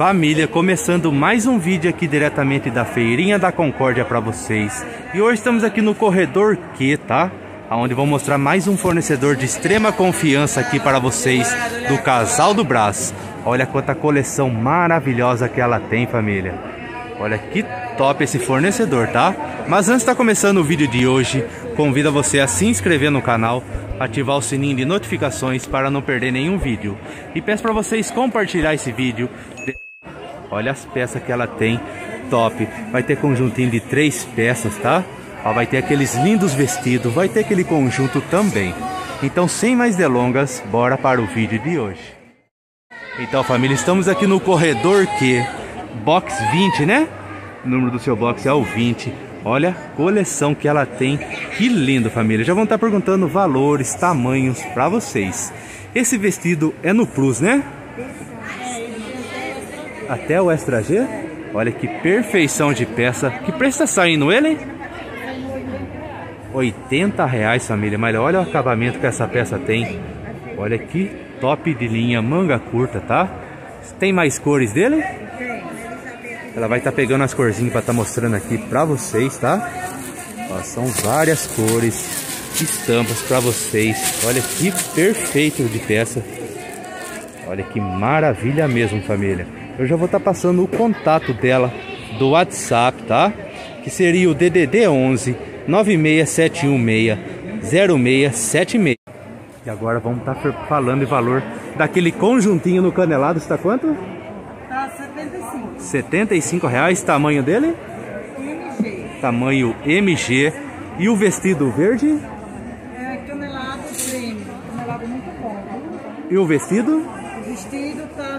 Família, começando mais um vídeo aqui diretamente da Feirinha da Concórdia para vocês. E hoje estamos aqui no Corredor Q, tá? Onde vou mostrar mais um fornecedor de extrema confiança aqui para vocês, do Casal do Brás. Olha quanta coleção maravilhosa que ela tem, família. Olha que top esse fornecedor, tá? Mas antes de estar começando o vídeo de hoje, convido você a se inscrever no canal, ativar o sininho de notificações para não perder nenhum vídeo. E peço para vocês compartilhar esse vídeo. Olha as peças que ela tem, top. Vai ter conjuntinho de 3 peças, tá? Ó, vai ter aqueles lindos vestidos, vai ter aquele conjunto também. Então, sem mais delongas, bora para o vídeo de hoje. Então, família, estamos aqui no Corredor Q, box 20, né? O número do seu box é o 20. Olha a coleção que ela tem, que lindo, família. Já vão estar perguntando valores, tamanhos para vocês. Esse vestido é no Plus, né? Até o Extra G. Olha que perfeição de peça. Que preço está saindo ele? R$80, família. Mas olha o acabamento que essa peça tem. Olha que top de linha, manga curta, tá? Tem mais cores dele? Ela vai estar pegando as corzinhas para estar mostrando aqui para vocês, tá? Ó, são várias cores, estampas para vocês. Olha que perfeito de peça. Olha que maravilha mesmo, família. Eu já vou estar passando o contato dela do WhatsApp, tá? Que seria o DDD 11 96716 0676. E agora vamos estar falando em valor daquele conjuntinho no canelado. Está quanto? Tá R$75. Tamanho dele? MG. Tamanho MG. E o vestido verde? É canelado prêmio. Canelado muito bom. E o vestido? O vestido tá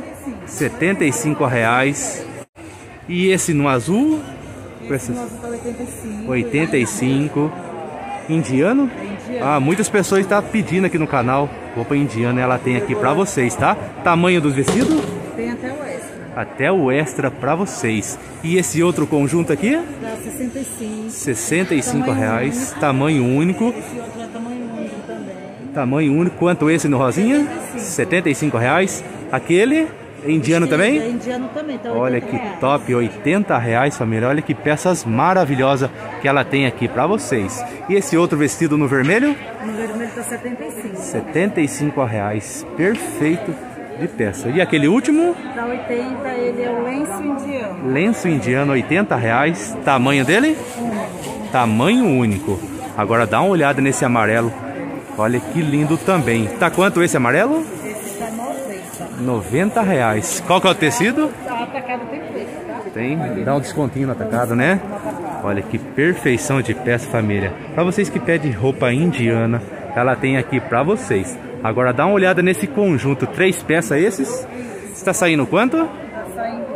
R$75. E esse no azul? Esse no azul tá 85. 85. Indiano? É indiano. Ah, muitas pessoas estão pedindo aqui no canal roupa indiana, ela tem aqui pra vocês, tá? Tamanho dos vestidos? Tem até o extra. Até o extra pra vocês. E esse outro conjunto aqui? Tá 65. R$65. Tamanho único. Esse outro é tamanho único também. Tamanho único. Quanto esse no rosinha? R$75. Aquele? Indiano também? É indiano também, tá 80 Olha que reais. top, R$80, família. Olha que peças maravilhosas que ela tem aqui pra vocês. E esse outro vestido no vermelho? No vermelho tá 75. R$75. Perfeito de peça. E aquele último? Tá 80, ele é o lenço indiano. Lenço indiano, R$80. Tamanho dele? Tamanho único. Agora dá uma olhada nesse amarelo. Olha que lindo também. Tá quanto esse amarelo? Esse tá 90. R$90. Qual que é o tecido? A atacado tem preço, tá? Tem, dá um descontinho no atacado, né? Olha que perfeição de peça, família. Para vocês que pedem roupa indiana, ela tem aqui para vocês. Agora dá uma olhada nesse conjunto, 3 peças esses. Está saindo quanto? Tá saindo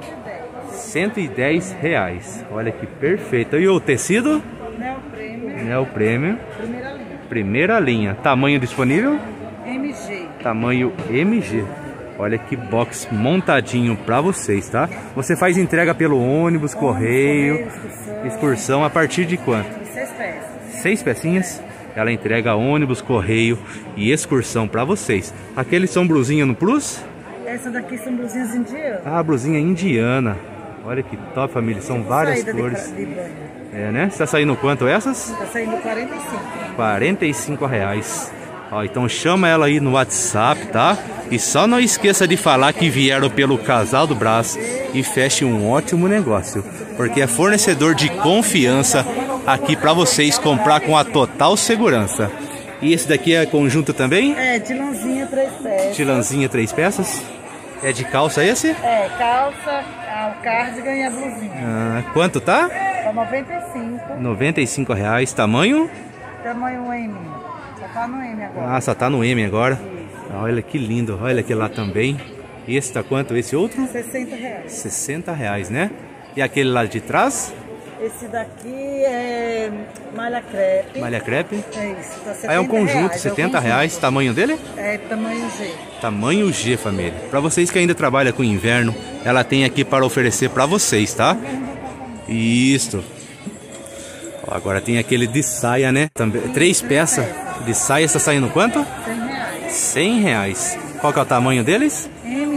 110. R$110. Olha que perfeito. E o tecido? Neoprêmio. Neoprêmio. Primeira linha. Primeira linha. Tamanho disponível? MG. Tamanho MG. Olha que box montadinho pra vocês, tá? Você faz entrega pelo ônibus, correio, excursão. A partir de quanto? 6 peças. 6 pecinhas. Ela entrega ônibus, correio e excursão pra vocês. Aqueles são blusinha no Plus? Essa daqui são blusinhas indianas. Ah, blusinha indiana. Olha que top, família. São várias Saída cores. de banho. É, né? Está saindo quanto essas? Tá saindo 45. R$45. Ó, então chama ela aí no WhatsApp, tá? E só não esqueça de falar que vieram pelo Casal do Brás e feche um ótimo negócio, porque é fornecedor de confiança aqui para vocês comprar com a total segurança. E esse daqui é conjunto também? É, de lãzinha 3 peças. Tilanzinha 3 peças. É de calça esse? É, calça, o cardigan e a blusinha. Ah, quanto tá? Tá 95. R$95. Tamanho? Tamanho M. Só tá no M agora. Ah, só tá no M agora. Olha que lindo. Olha aquele lá também. E esse tá quanto? Esse outro? R$60. R$60, né? E aquele lá de trás? Esse daqui é malha crepe. Malha crepe. É isso, tá 70 Aí é um conjunto, reais, R$70. Tamanho dele? É tamanho G. Tamanho G, família. Para vocês que ainda trabalham com inverno, ela tem aqui para oferecer para vocês, tá? Isso. Ó, agora tem aquele de saia, né? Também 3 peças de saia. Está saindo quanto? R$100. R$100. Qual que é o tamanho deles? MG.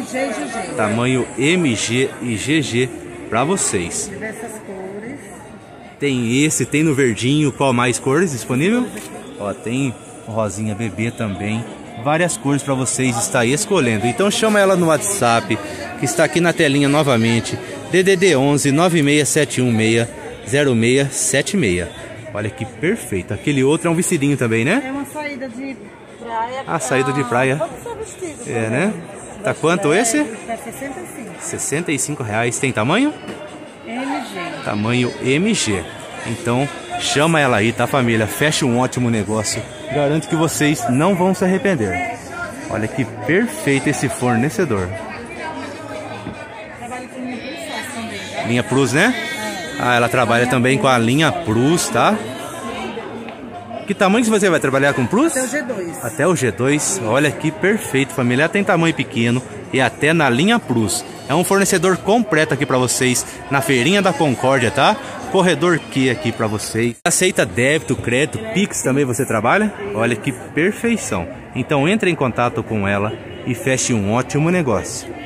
MG e GG. Tamanho MG e GG para vocês. Diversas cores. Tem esse, tem no verdinho. Qual mais cores disponível? Ó, tem rosinha bebê também. Várias cores para vocês estar escolhendo. Então chama ela no WhatsApp, que está aqui na telinha novamente. DDD 11 96716 0676. Olha que perfeito. Aquele outro é um vestidinho também, né? É uma saída de praia. A saída de praia. Vamos ser vestido. É, né? Tá quanto esse? Tá 65. R$65. Tem tamanho? MG. Tamanho MG. Então chama ela aí, tá, família? Fecha um ótimo negócio. Garanto que vocês não vão se arrepender. Olha que perfeito esse fornecedor. Trabalho com linha Plus também, tá? Linha Plus, né? Ah, ela trabalha também com a linha Plus, tá? Que tamanho que você vai trabalhar com Plus? Até o G2. Até o G2. Olha que perfeito, família. Ela tem tamanho pequeno e até na linha Plus. É um fornecedor completo aqui pra vocês na Feirinha da Concórdia, tá? Corredor Q aqui pra vocês. Aceita débito, crédito, Pix também você trabalha? Olha que perfeição. Então entre em contato com ela e feche um ótimo negócio.